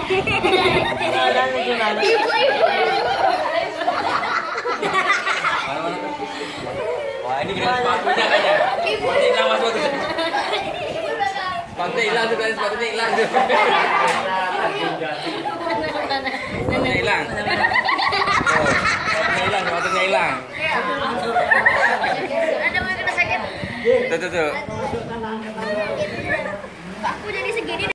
Ibu-ibu. Wah, ini kira sepatunya kayaknya. Sepatunya hilang mas sepatunya. Sepatunya hilang tuh kan, sepatunya hilang tuh. Sepatunya hilang. Sepatunya hilang. Ada mau kena sakit. Tuh. Aku jadi segini.